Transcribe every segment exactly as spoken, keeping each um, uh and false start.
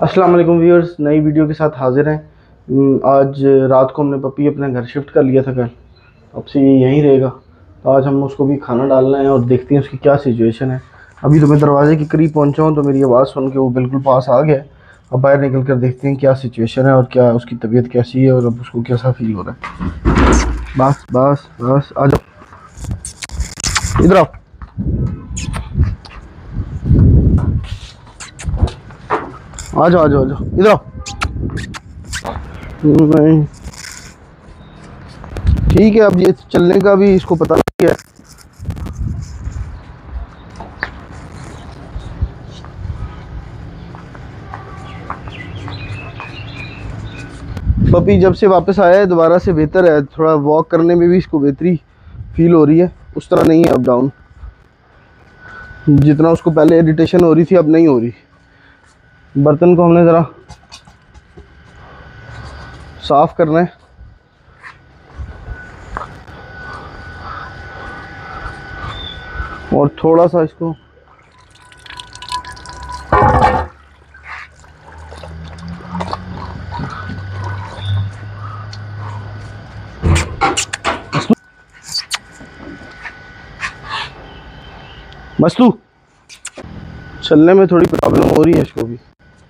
अस्सलाम वालेकुम व्यूअर्स, नई वीडियो के साथ हाजिर हैं। हम्म, आज रात को हमने पपी अपने घर शिफ्ट कर लिया था। कल अब से ये यहीं रहेगा, तो आज हम उसको भी खाना डालना है और देखते हैं उसकी क्या सिचुएशन है। अभी तो मैं दरवाजे के करीब पहुंचा हूं तो मेरी आवाज़ सुन के वो बिल्कुल पास आ गया। अब बाहर निकल कर देखते हैं क्या सिचुएशन है और क्या उसकी तबीयत कैसी है और अब उसको कैसा फील हो रहा है। बस बस बस आ जाओ, इधर आओ। आ जाओ आ जाओ आ जाओ, इधर आओ। नहीं ठीक है, अब ये चलने का भी इसको पता नहीं है। पपी जब से वापस आया है दोबारा से बेहतर है, थोड़ा वॉक करने में भी इसको बेहतरी फील हो रही है। उस तरह नहीं है अप डाउन, जितना उसको पहले इरिटेशन हो रही थी अब नहीं हो रही। बर्तन को हमने ज़रा साफ करना है और थोड़ा सा इसको मस्तू चलने में थोड़ी प्रॉब्लम हो रही है इसको भी।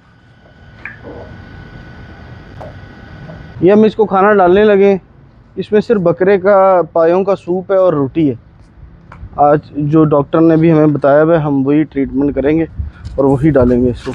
ये हम इसको खाना डालने लगे। इसमें सिर्फ बकरे का पायों का सूप है और रोटी है। आज जो डॉक्टर ने भी हमें बताया है हम वही ट्रीटमेंट करेंगे और वही डालेंगे इसको।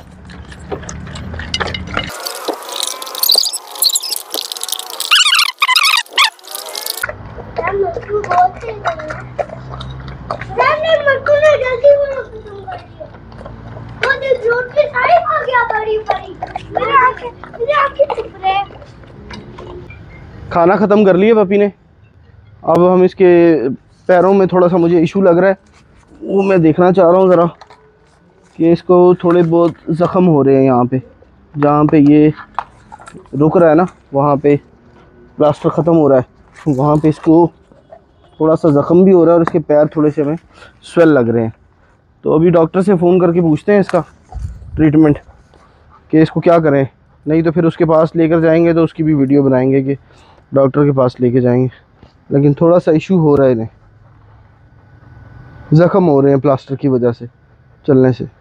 खाना ख़त्म कर लिया पपी ने। अब हम इसके पैरों में थोड़ा सा मुझे इशू लग रहा है, वो मैं देखना चाह रहा हूँ ज़रा कि इसको थोड़े बहुत ज़ख़म हो रहे हैं। यहाँ पे जहाँ पे ये रुक रहा है ना, वहाँ पे प्लास्टर ख़त्म हो रहा है, वहाँ पे इसको थोड़ा सा ज़ख़म भी हो रहा है और इसके पैर थोड़े से हमें स्वेल लग रहे हैं। तो अभी डॉक्टर से फ़ोन करके पूछते हैं इसका ट्रीटमेंट कि इसको क्या करें। नहीं तो फिर उसके पास लेकर जाएंगे तो उसकी भी वीडियो बनाएंगे कि डॉक्टर के पास लेके जाएंगे। लेकिन थोड़ा सा इशू हो रहा है, इन्हें ज़ख़म हो रहे हैं प्लास्टर की वजह से, चलने से।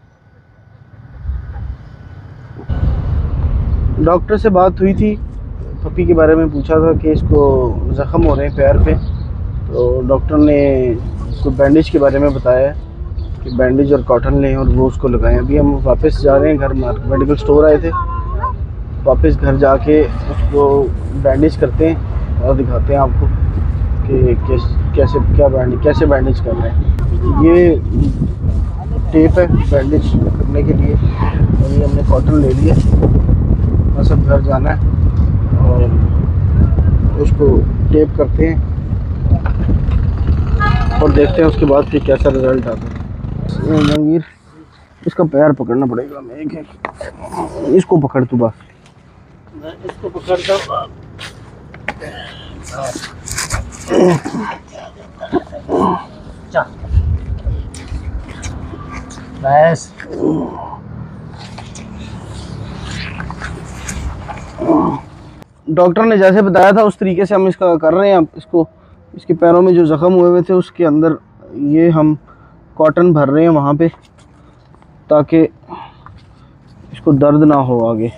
डॉक्टर से बात हुई थी, पपी के बारे में पूछा था कि इसको ज़ख़म हो रहे हैं पैर पे। तो डॉक्टर ने इसको बैंडेज के बारे में बताया कि बैंडेज और कॉटन लें और वो उसको लगाएं। अभी हम वापस जा रहे हैं घर, मेडिकल स्टोर आए थे, वापस घर जाके उसको बैंडेज करते हैं और दिखाते हैं आपको कि कैस, कैसे क्या बैंडेज कैसे बैंडेज कर रहे हैं। ये टेप है बैंडेज करने के लिए और ये हमने कॉटन ले लिया। बस अब घर जाना है और उसको टेप करते हैं और देखते हैं उसके बाद फिर कैसा रिज़ल्ट आता है। जहांगीर इसका पैर पकड़ना पड़ेगा, मैं एक एक इसको पकड़, तू बस मैं इसको पकड़ता हूँ। बस डॉक्टर ने जैसे बताया था उस तरीके से हम इसका कर रहे हैं। इसको इसके पैरों में जो ज़ख़म हुए हुए थे उसके अंदर ये हम कॉटन भर रहे हैं वहाँ पे, ताकि इसको दर्द ना हो आगे।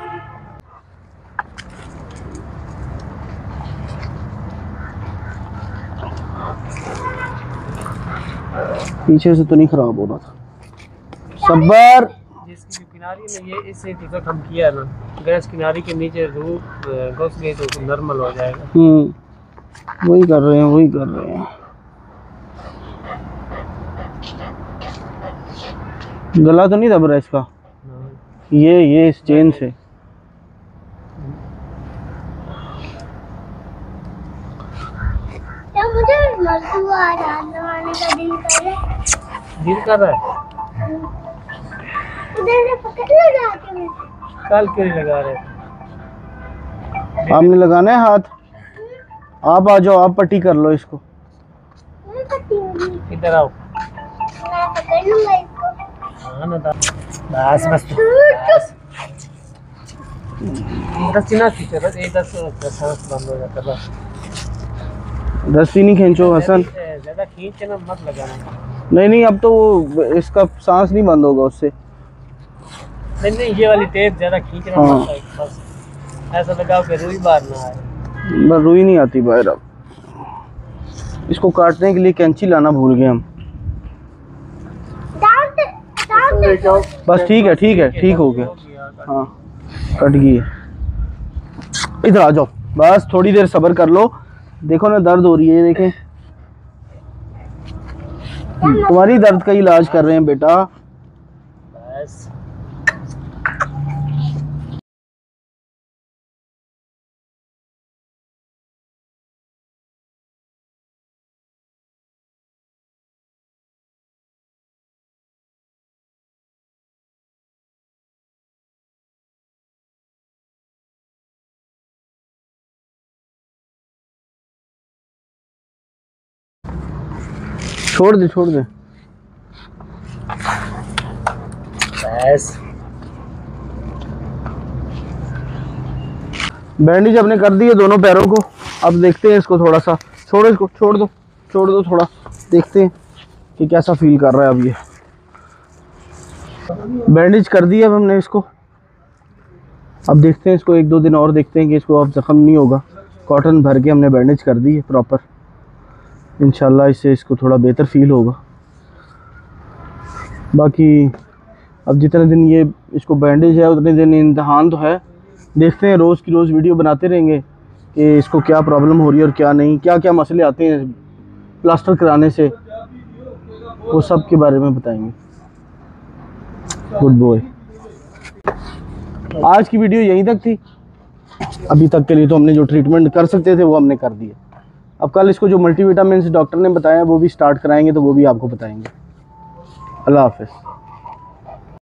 पीछे से तो नहीं ख़राब हो रहा था। सब्बर, जिसकी किनारी में ये इससे टिकट हम किया ना, गैस किनारी के नीचे धूप घुस गई तो नॉर्मल हो जाएगा। हम्म वही कर रहे हैं वही कर रहे हैं। गला तो नहीं दब रहा इसका, ये ये इस चेन से। क्या मुझे मजदूर आ रहा का दिल कर रहा है? दिल कर रहा है? उधर से पकड़ लगा के कल क्यों नहीं लगा रहे? आपने लगाना है हाथ। आप आ जाओ, आप पट्टी कर लो इसको। इधर आओ। मैं पकड़ लूंगा इसको। हाँ ना, बस बस बस दस ना खींचे बस एक दस दस बंद हो जाता बस। दस्ती नहीं खींचो हसन। ज़्यादा खींच के ना मत लगाना। नहीं नहीं अब तो वो इसका सांस नहीं बंद होगा उससे। नहीं नहीं ये वाली टेप ज़्यादा खींचना हाँ। मत बस ऐसा लगाओ कि रुई बाहर ना आए। बस रुई नहीं आती बाहर। अब इसको काटने के लिए कैंची लाना भूल गए हम। बस ठीक है ठीक है ठीक हो गया। हाँ कट गई है। इधर आ जाओ बस थोड़ी देर सब्र कर लो। देखो ना दर्द हो रही है, ये देखें तुम्हारी दर्द का इलाज कर रहे हैं बेटा। बस छोड़ दे छोड़ दे। बस बैंडेज अपने कर दिए दोनों पैरों को। अब देखते हैं इसको थोड़ा सा। छोड़ो इसको, छोड़ दो छोड़ दो थोड़ा। देखते हैं कि कैसा फील कर रहा है अब ये। बैंडेज कर दिया अब हमने इसको। अब देखते हैं इसको एक दो दिन और देखते हैं कि इसको अब ज़ख्म नहीं होगा। कॉटन भर के हमने बैंडेज कर दी है प्रॉपर। इंशाल्लाह इससे इसको थोड़ा बेहतर फील होगा। बाकी अब जितने दिन ये इसको बैंडेज है उतने दिन इम्तहान तो है। देखते हैं रोज़ की रोज़ वीडियो बनाते रहेंगे कि इसको क्या प्रॉब्लम हो रही है और क्या नहीं, क्या क्या मसले आते हैं प्लास्टर कराने से, वो सब के बारे में बताएंगे। Goodbye. आज की वीडियो यहीं तक थी। अभी तक के लिए तो हमने जो ट्रीटमेंट कर सकते थे वो हमने कर दिया। अब कल इसको जो मल्टीविटामिन डॉक्टर ने बताया वो भी स्टार्ट कराएंगे तो वो भी आपको बताएंगे। अल्लाह हाफ़िज़।